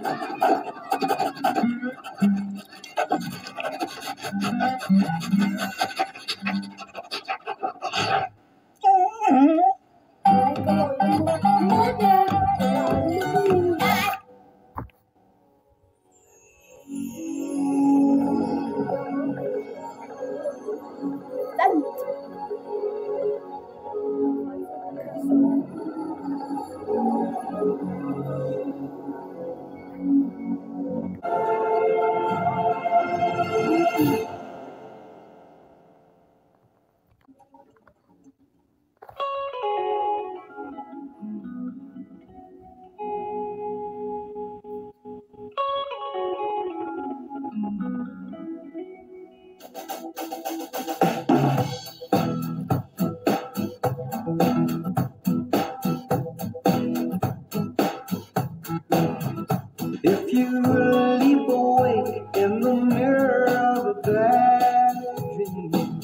If you leap awake in the mirror of a bad dream,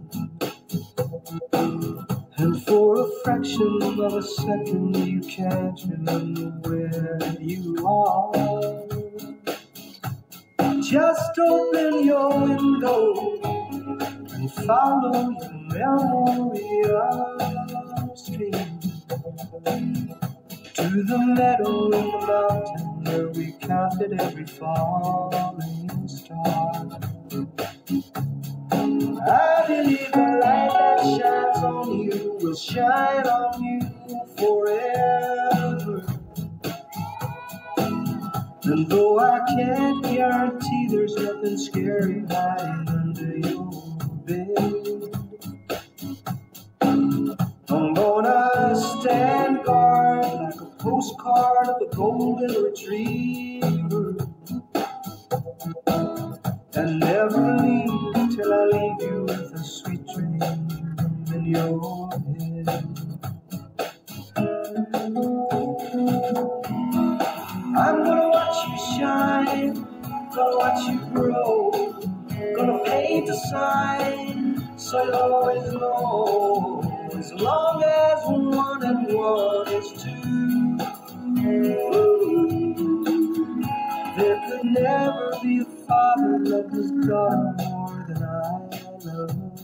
and for a fraction of a second you can't remember where you are, just open your window and follow your memory upstream to the meadow in the mountain where we counted every falling star. I believe the light that shines on you will shine on you forever. And though I can't guarantee there's nothing scary hiding under your bed, I'm gonna stand guard like a postcard of a golden retriever, and never leave till I leave you with a sweet dream in your head. I'm gonna watch you shine, gonna watch you grow, gonna paint a sign so you'll always know, as long as 1 and 1 is 2. There could never be a father love his daughter more than I love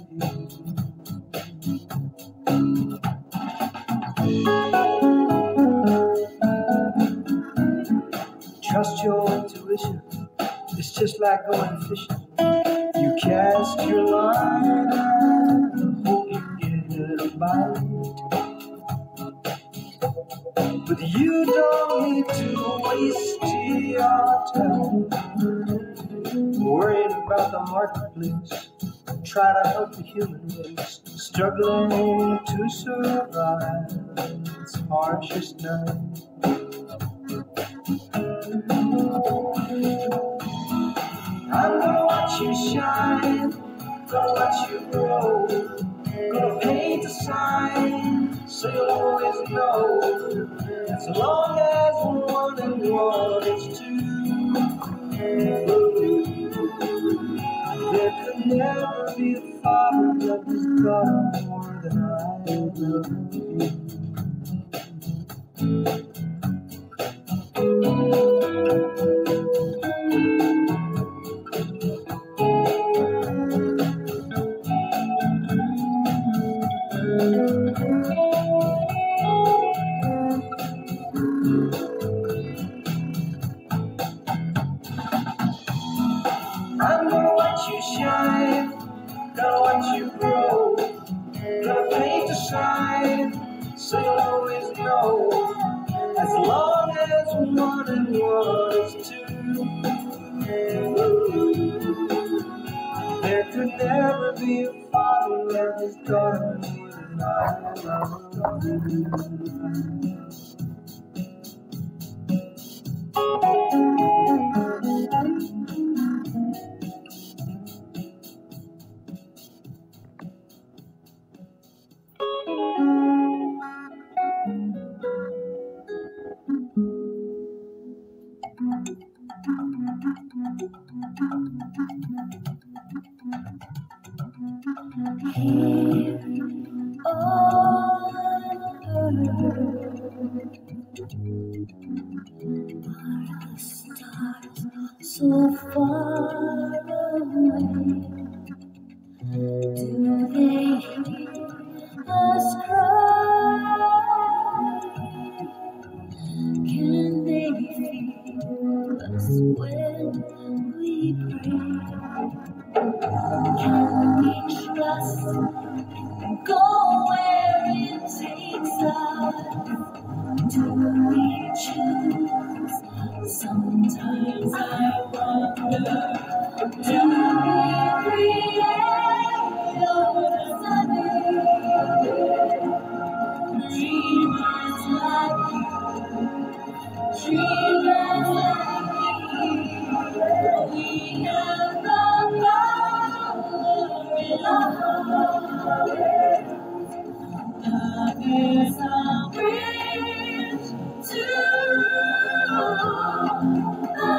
you. Trust your intuition, it's just like going fishing. You cast your line and hope you get a bite, but you don't need to waste your time worrying about the marketplace. Try to help the human race struggling to survive its harshest night. I'm gonna watch you shine, gonna watch you grow, gonna paint a sign so you'll always know, as long as 1 and 1 is 2. There could never be a father love his daughter more than I love you. I'm gonna watch you shine, gonna watch you grow, gonna paint a sign so you'll always know, as long as 1 and 1 is 2. There could never be a father love his daughter more than I love you. Here on earth, so far away. Do they hear us cry? Can they feel us when we pray? Can we trust and go where it takes us? Do we choose? Sometimes I wonder, do we create or suddenly dreamers like you, dreamers like me? We have the power in our hearts. Love is a bridge to the